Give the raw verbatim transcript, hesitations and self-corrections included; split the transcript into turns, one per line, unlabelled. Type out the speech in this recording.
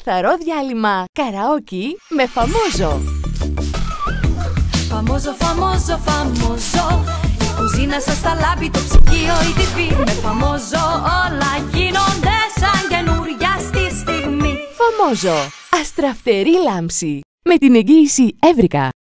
καθαρό διάλειμμα καραόκι με Φαμόζο.
Φαμόζο, φαμόζο, φαμόζο. Η κουζίνα σας θα λάμπει, το ψυγείο, η τι βι. Με Φαμόζο όλα γίνονται σαν καινούρια στη στιγμή.
Φαμόζο, αστραφτερή λάμψη. Με την εγγύηση Εύρικα.